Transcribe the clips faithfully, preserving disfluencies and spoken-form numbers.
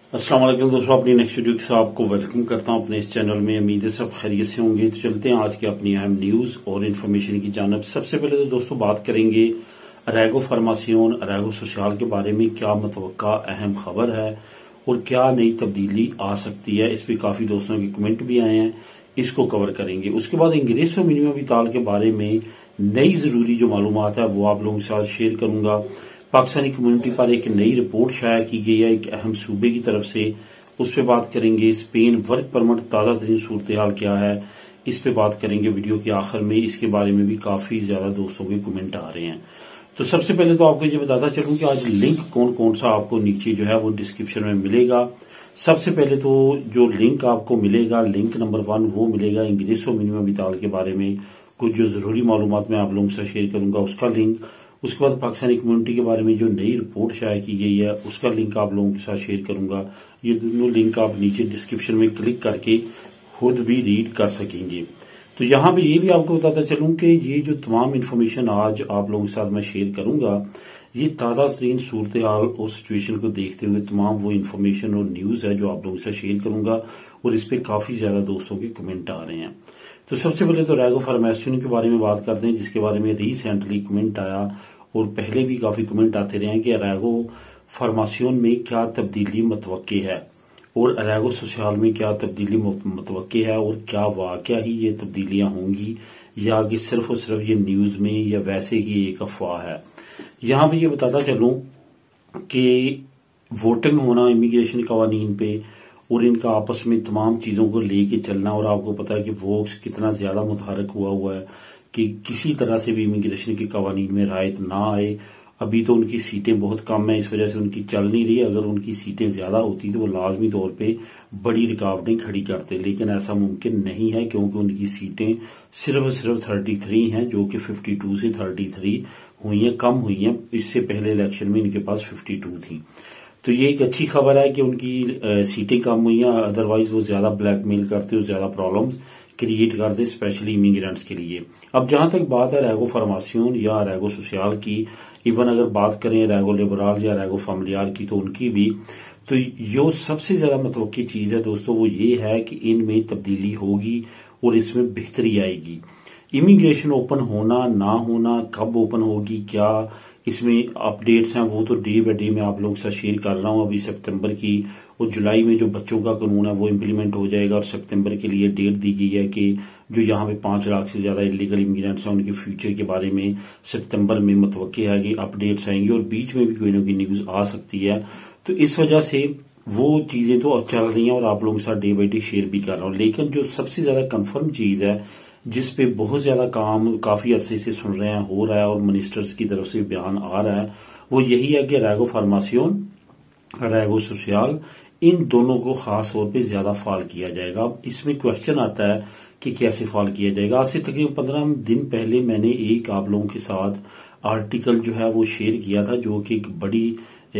अस्सलाम वालेकुम दोस्तों, अपनी नेक्स्ट वीडियो के साथ आपको वेलकम करता हूं अपने इस चैनल में। उम्मीद है सब खैरियत से होंगे। तो चलते हैं आज की अपनी अहम न्यूज और इन्फॉर्मेशन की जानब। सबसे पहले तो दोस्तों बात करेंगे अरैगो फार्मासियोन अरैगो सोशल के बारे में। क्या मतवक्का अहम खबर है और क्या नई तब्दीली आ सकती है, इस पर काफी दोस्तों के कमेंट भी आए हैं, इसको कवर करेंगे। उसके बाद इंग्रेसो मिनिमम विताल के बारे में नई जरूरी जो मालूमात है वो आप लोगों के साथ शेयर करूंगा। पाकिस्तानी कम्युनिटी पर एक नई रिपोर्ट शाया की गई है एक अहम सूबे की तरफ से, उस पर बात करेंगे। स्पेन वर्क परमिट ताजा तरीन सूरत हाल क्या है, इस पे बात करेंगे वीडियो के आखिर में। इसके बारे में भी काफी ज्यादा दोस्तों के कमेंट आ रहे हैं। तो सबसे पहले तो आपको ये बताता चलूं कि आज लिंक कौन कौन सा आपको नीचे जो है वो डिस्क्रिप्शन में मिलेगा। सबसे पहले तो जो लिंक आपको मिलेगा, लिंक नंबर वन, वो मिलेगा इंग्रेसो मिनिमम विताल के बारे में। कुछ जो जरूरी मालूमात मैं आप लोगों से शेयर करूंगा उसका लिंक। उसके बाद पाकिस्तानी कम्युनिटी के बारे में जो नई रिपोर्ट शाया की गई है उसका लिंक आप लोगों के साथ शेयर करूंगा। ये दोनों लिंक आप नीचे डिस्क्रिप्शन में क्लिक करके खुद भी रीड कर सकेंगे। तो यहां पे ये भी आपको बताता चलूं कि ये जो तमाम इन्फॉर्मेशन आज आप लोगों के साथ मैं शेयर करूंगा, ये ताजा तरीन सूरत हाल और सिचुएशन को देखते हुए तमाम वो इन्फॉर्मेशन और न्यूज है जो आप लोगों के साथ शेयर करूंगा। और इस पे काफी ज्यादा दोस्तों के कमेंट आ रहे हैं। तो सबसे पहले तो अरैगो फार्मासियोन के बारे में बात करते हैं, जिसके बारे में रिसेंटली कमेंट आया और पहले भी काफी कमेंट आते रहे हैं कि अरैगो फार्मासियोन में क्या तब्दीली मतवक्के है और अरैगो सोशल में क्या तब्दीली मतवक्के है और क्या वाकया ही ये तब्दीलियां होंगी या कि सिर्फ और सिर्फ ये न्यूज में या वैसे ही एक अफवाह है। यहां पे ये बताता चलूं कि वोटिंग होना इमिग्रेशन कवानीन पे और इनका आपस में तमाम चीजों को लेके चलना, और आपको पता है कि वोक्स कितना ज्यादा मुतहरक हुआ हुआ है कि किसी तरह से भी इमिग्रेशन के कवानीन में रायत ना आए। अभी तो उनकी सीटें बहुत कम है, इस वजह से उनकी चल नहीं रही। अगर उनकी सीटें ज्यादा होती तो वो लाजमी तौर पे बड़ी रुकावटें खड़ी करते, लेकिन ऐसा मुमकिन नहीं है क्योंकि उनकी सीटें सिर्फ सिर्फ तैंतीस हैं, जो कि बावन से तैंतीस हुई हैं, कम हुई हैं। इससे पहले इलेक्शन में इनके पास बावन थी। तो ये एक अच्छी खबर है कि उनकी सीटें कम हुई हैं, अदरवाइज वो ज्यादा ब्लैकमेल करते और ज्यादा प्रॉब्लम्स क्रिएट करते, स्पेशली इमिग्रेंट्स के लिए। अब जहां तक बात है अरैगो फार्मासियोन या अरैगो सोशल की, इवन अगर बात करें अरैगो लिबरल या अरैगो फैमिलियार की, तो उनकी भी तो जो सबसे ज्यादा मतवक्की चीज है दोस्तों वो ये है कि इनमें तब्दीली होगी और इसमें बेहतरी आएगी। इमिग्रेशन ओपन होना ना होना, कब ओपन होगी, क्या इसमें अपडेट्स हैं, वो तो डे बाय डे मैं आप लोगों के साथ शेयर कर रहा हूं। अभी सितंबर की और जुलाई में जो बच्चों का कानून है वो इम्प्लीमेंट हो जाएगा और सितंबर के लिए डेट दी गई है कि जो यहाँ पे पांच लाख से ज्यादा इलीगल इमिग्रेंट्स हैं उनके फ्यूचर के बारे में सितंबर में मतवक्के है कि अपडेट्स आएंगी और बीच में भी कोई ना कोई न्यूज आ सकती है। तो इस वजह से वो चीजें तो चल रही हैं और आप लोगों के साथ डे बाय डे शेयर भी कर रहा हूं। लेकिन जो सबसे ज्यादा कंफर्म चीज है जिस पे बहुत ज्यादा काम काफी अरसे से सुन रहे हैं, हो रहा है और मिनिस्टर्स की तरफ से बयान आ रहा है, वो यही है कि अरैगो फार्मासियोन अरैगो सोशल इन दोनों को खास तौर पे ज्यादा फॉल किया जाएगा। अब इसमें क्वेश्चन आता है कि कैसे फॉल किया जाएगा। आज से तकरीबन पंद्रह दिन पहले मैंने एक आप लोगों के साथ आर्टिकल जो है वो शेयर किया था, जो कि एक बड़ी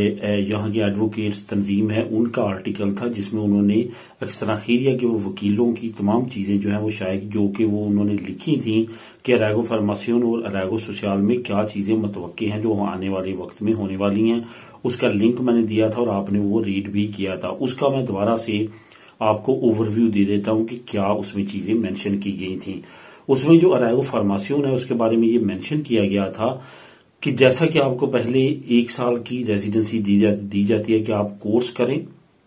यहाँ की एडवोकेट्स तंजीम है उनका आर्टिकल था, जिसमें उन्होंने अक्सराखिरिया के वो वकीलों की तमाम चीजें जो है वो शायद जो कि वो उन्होंने लिखी थी कि अरैगो फार्मासियोन और अरैगो सोशल में क्या चीजें मतवक्के हैं जो आने वाले वक्त में होने वाली हैं। उसका लिंक मैंने दिया था और आपने वो रीड भी किया था। उसका मैं दोबारा से आपको ओवरव्यू दे देता हूं कि क्या उसमें चीजें मेंशन की गई थी। उसमें जो अरैगो फार्मासियोन है उसके बारे में ये मेंशन किया गया था कि जैसा कि आपको पहले एक साल की रेजिडेंसी दी, जा, दी जाती है कि आप कोर्स करें,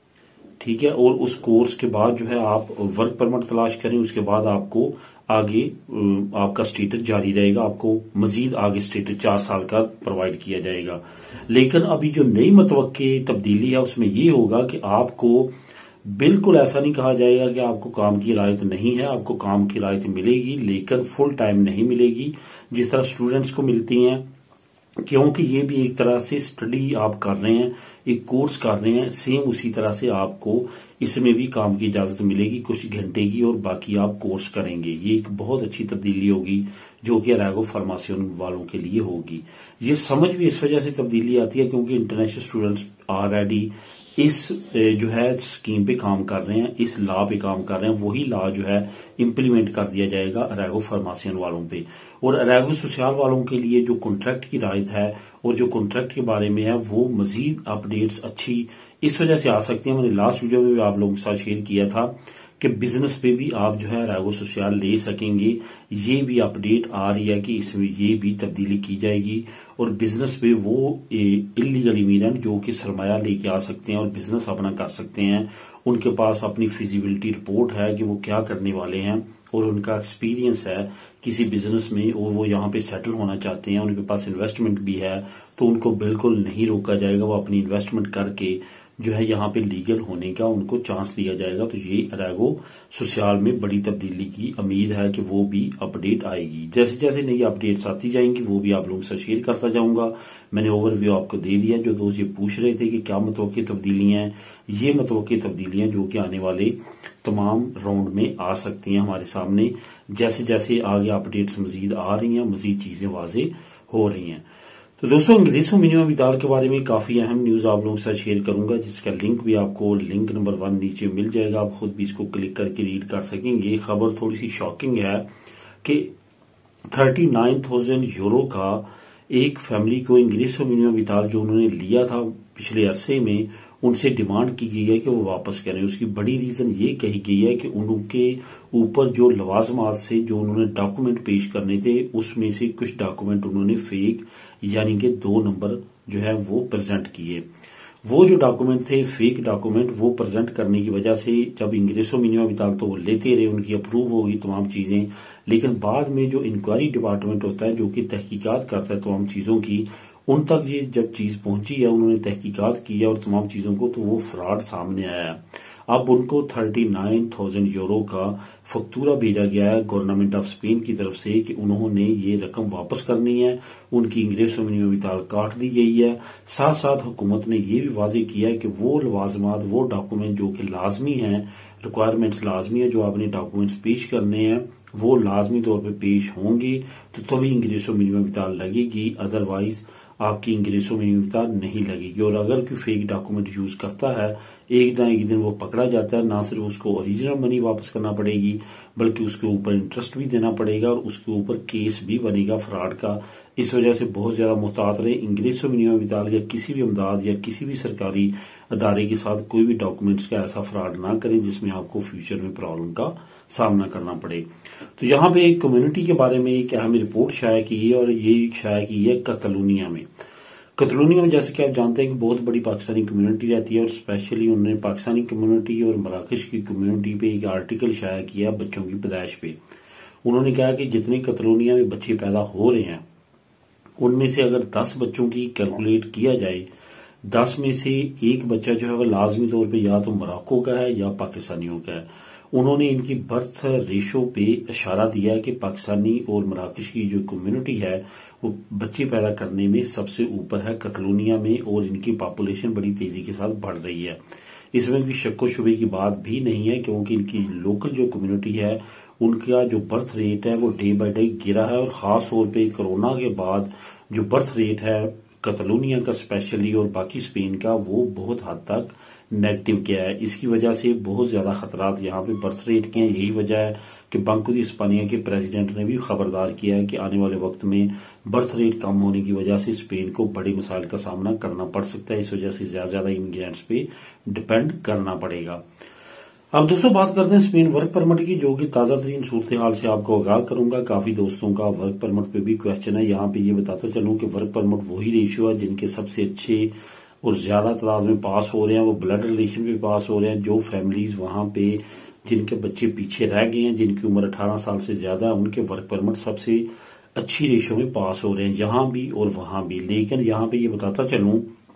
ठीक है, और उस कोर्स के बाद जो है आप वर्क परमिट तलाश करें, उसके बाद आपको आगे आपका स्टेटस जारी रहेगा, आपको मजीद आगे स्टेटस चार साल का प्रोवाइड किया जाएगा। लेकिन अभी जो नई मतवक्के तब्दीली है उसमें ये होगा कि आपको बिल्कुल ऐसा नहीं कहा जाएगा कि आपको काम की रायत नहीं है, आपको काम की रायत मिलेगी लेकिन फुल टाइम नहीं मिलेगी जिस तरह स्टूडेंट्स को मिलती हैं, क्योंकि ये भी एक तरह से स्टडी आप कर रहे हैं, एक कोर्स कर रहे हैं, सेम उसी तरह से आपको इसमें भी काम की इजाजत मिलेगी कुछ घंटे की और बाकी आप कोर्स करेंगे। ये एक बहुत अच्छी तब्दीली होगी जो कि अरैगो फार्मासियोन वालों के लिए होगी। ये समझ भी इस वजह से तब्दीली आती है क्योंकि इंटरनेशनल स्टूडेंट्स ऑलरेडी इस जो है स्कीम पे काम कर रहे हैं, इस लॉ पे काम कर रहे हैं, वही लॉ जो है इम्प्लीमेंट कर दिया जाएगा अरेगो फार्मासियन वालों पे। और अरेगो सोशल वालों के लिए जो कॉन्ट्रैक्ट की रायत है और जो कॉन्ट्रैक्ट के बारे में है वो मजीद अपडेट्स अच्छी इस वजह से आ सकती है। मैंने लास्ट वीडियो में भी आप लोगों के साथ शेयर किया था कि बिजनेस पे भी आप जो है अरेगो सोशल ले सकेंगे। ये भी अपडेट आ रही है कि इसमें ये भी तब्दीली की जाएगी और बिजनेस पे वो इलीगल इमिग्रेंट जो कि सरमाया लेके आ सकते हैं और बिजनेस अपना कर सकते हैं, उनके पास अपनी फिजिबिलिटी रिपोर्ट है कि वो क्या करने वाले हैं और उनका एक्सपीरियंस है किसी बिजनेस में और वो यहाँ पे सेटल होना चाहते हैं, उनके पास इन्वेस्टमेंट भी है, तो उनको बिल्कुल नहीं रोका जाएगा। वो अपनी इन्वेस्टमेंट करके जो है यहाँ पे लीगल होने का उनको चांस दिया जाएगा। तो ये अरेगो सोशल में बड़ी तब्दीली की उम्मीद है कि वो भी अपडेट आएगी। जैसे जैसे नई अपडेट्स आती जाएंगी वो भी आप लोगों से शेयर करता जाऊंगा। मैंने ओवरव्यू आपको दे दिया। जो दोस्त ये पूछ रहे थे कि क्या मतवक्की तब्दीलियां हैं, ये मतवक्की तब्दीलियां जो कि आने वाले तमाम राउंड में आ सकती हैं हमारे सामने। जैसे जैसे आगे अपडेट्स मजीद आ रही हैं, मजीद चीजें वाजे हो रही हैं। तो दोस्तों अंग्रेजों मिनिमम विदाल के बारे में काफी अहम न्यूज आप लोगों के साथ शेयर करूंगा, जिसका लिंक भी आपको लिंक नंबर वन नीचे मिल जाएगा। आप खुद भी इसको क्लिक करके रीड कर सकेंगे। खबर थोड़ी सी शॉकिंग है कि थर्टी नाइन थाउजेंड यूरो का एक फैमिली को इंग्रेसो मिनिमम विदाल जो उन्होंने लिया था पिछले अरसे में, उनसे डिमांड की गई है कि वो वापस करें। उसकी बड़ी रीजन ये कही गई है कि उनके ऊपर जो लवाजमात से जो उन्होंने डॉक्यूमेंट पेश करने थे उसमें से कुछ डॉक्यूमेंट उन्होंने फेक यानी कि दो नंबर जो है वो प्रेजेंट किए। वो जो डॉक्यूमेंट थे फेक डॉक्यूमेंट, वो प्रेजेंट करने की वजह से जब इंग्रेसो मिनिमम विदाल तो वो लेते रहे, उनकी अप्रूव होगी तमाम चीजें, लेकिन बाद में जो इंक्वायरी डिपार्टमेंट होता है जो कि तहकीकात करता है तमाम चीजों की, उन तक ये जब चीज पहुंची है, उन्होंने तहकीकात की है और तमाम चीजों को, तो वो फ्रॉड सामने आया है। अब उनको थर्टी नाइन थाउजेंड यूरो का फक्तूरा भेजा गया है गवर्नमेंट ऑफ स्पेन की तरफ से कि उन्होंने ये रकम वापस करनी है। उनकी इंग्रेसो मिनिमम विदाल काट दी गई है। साथ साथ हुकूमत ने ये भी वाजे किया है कि वो लवाजमात, वो डॉक्यूमेंट जो कि लाजमी हैं, रिक्वायरमेंट्स लाजमी है, जो आपने डॉक्यूमेंट्स पेश करने हैं वो लाजमी तौर पर पेश होंगे तो तभी इंग्रेसो मिनिमम विदाल लगेगी, अदरवाइज आपकी इंग्रेसो मिनिमम विदाल नहीं लगेगी। और अगर कोई फेक डॉक्यूमेंट यूज करता है, एक ना एक दिन वो पकड़ा जाता है, ना सिर्फ उसको ओरिजिनल मनी वापस करना पड़ेगी बल्कि उसके ऊपर इंटरेस्ट भी देना पड़ेगा और उसके ऊपर केस भी बनेगा फ्रॉड का। इस वजह से बहुत ज्यादा मुहतात रहे। इंग्रेसो मिनिमम विदाल या किसी भी अमदाद या किसी भी सरकारी अदारे के साथ कोई भी डॉक्यूमेंट्स का ऐसा फ्रॉड ना करें जिसमें आपको फ्यूचर में प्रॉब्लम का सामना करना पड़े। तो यहाँ पे एक कम्युनिटी के बारे में एक अहम रिपोर्ट शाया की है और ये शाया की है कतलूनिया में। कतलूनिया में जैसे कि आप जानते हैं कि बहुत बड़ी पाकिस्तानी कम्युनिटी रहती है और स्पेशली उन्होंने पाकिस्तानी कम्युनिटी और मराकश की कम्युनिटी पे एक आर्टिकल शाया किया बच्चों की पैदाइश पे। उन्होंने कहा कि जितने कतलूनिया में बच्चे पैदा हो रहे हैं उनमें से अगर दस बच्चों की कैलकुलेट किया जाए, दस में से एक बच्चा जो है वह लाजमी तौर पे या तो मोरक्को का है या पाकिस्तानियों का है। उन्होंने इनकी बर्थ रेशो पे इशारा दिया है कि पाकिस्तानी और मराकश की जो कम्युनिटी है वो बच्चे पैदा करने में सबसे ऊपर है कतलूनिया में और इनकी पॉपुलेशन बड़ी तेजी के साथ बढ़ रही है। इसमें कोई शक्को शुबे की बात भी नहीं है क्योंकि इनकी लोकल जो कम्युनिटी है उनका जो बर्थ रेट है वो डे बाय डे गिरा है और खास तौर पे कोरोना के बाद जो बर्थ रेट है कतलूनिया का स्पेशली और बाकी स्पेन का वो बहुत हद तक नेगेटिव गया है। इसकी वजह से बहुत ज्यादा खतरात यहाँ पे बर्थ रेट के हैं। यही वजह है कि बैंको दी इस्पानिया के प्रेसिडेंट ने भी खबरदार किया है कि आने वाले वक्त में बर्थ रेट कम होने की वजह से स्पेन को बड़े मसाइल का सामना करना पड़ सकता है। इस वजह से ज्यादा ज्यादा इमिग्रेंट्स पे डिपेंड करना पड़ेगा। अब दोस्तों बात करते हैं स्पेन वर्क परमिट की, जो कि ताजा तरीन सूरत हाल से आपको आगाह करूंगा। काफी दोस्तों का वर्क परमिट पे भी क्वेश्चन है। यहाँ पे ये बताता चलूं कि वर्क परमिट वही रेशियो है जिनके सबसे अच्छे और ज्यादा तादाद में पास हो रहे हैं वो ब्लड रिलेशन पे पास हो रहे हैं। जो फैमिलीज वहां पे जिनके बच्चे पीछे रह गए हैं, जिनकी उम्र अठारह साल से ज्यादा है, उनके वर्क परमिट सबसे अच्छी रेशियो में पास हो रहे हैं यहाँ भी और वहां भी। लेकिन यहाँ पे ये बताता चलूं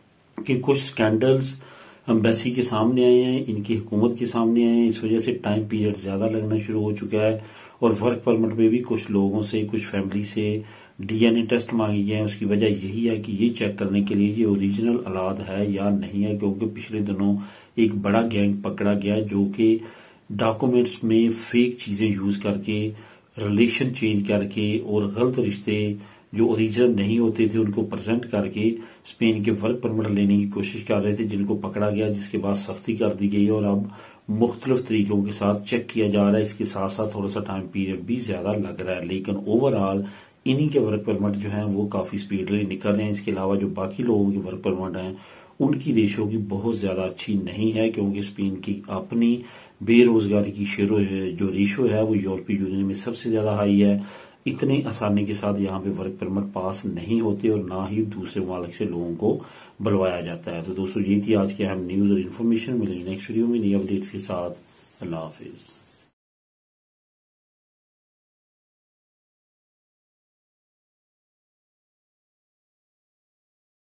कि कुछ स्कैंडल्स एम्बेसी के सामने आए हैं, इनकी हुकूमत के सामने आए हैं। इस वजह से टाइम पीरियड ज्यादा लगना शुरू हो चुका है और वर्क परमिट पे भी कुछ लोगों से, कुछ फैमिली से डीएनए टेस्ट मांगी गए हैं। उसकी वजह यही है कि ये चेक करने के लिए ये ओरिजिनल औलाद है या नहीं है, क्योंकि पिछले दिनों एक बड़ा गैंग पकड़ा गया जो कि डॉक्यूमेंट्स में फेक चीजें यूज करके, रिलेशन चेंज करके और गलत रिश्ते जो ओरिजिनल नहीं होते थे उनको प्रेजेंट करके स्पेन के वर्क परमिट लेने की कोशिश कर रहे थे, जिनको पकड़ा गया, जिसके बाद सख्ती कर दी गई और अब मुख्तलिफ तरीकों के साथ चेक किया जा रहा है। इसके साथ साथ थोड़ा सा टाइम पीरियड भी ज्यादा लग रहा है, लेकिन ओवरऑल इन्हीं के वर्क परमिट जो है वो काफी स्पीडली निकल रहे हैं। इसके अलावा जो बाकी लोगों के वर्क परमिट हैं उनकी रेशो की बहुत ज्यादा अच्छी नहीं है, क्योंकि स्पेन की अपनी बेरोजगारी की शेरो जो रेशो है वो यूरोपीय यूनियन में सबसे ज्यादा हाई है। इतनी आसानी के साथ यहाँ पे वर्क परमिट पास नहीं होते और ना ही दूसरे मुल्क से लोगों को बुलवाया जाता है। तो दोस्तों ये थी आज की अहम न्यूज और इन्फॉर्मेशन। मिलेगी नेक्स्ट वीडियो में नई अपडेट्स के साथ। अल्लाह हाफिज।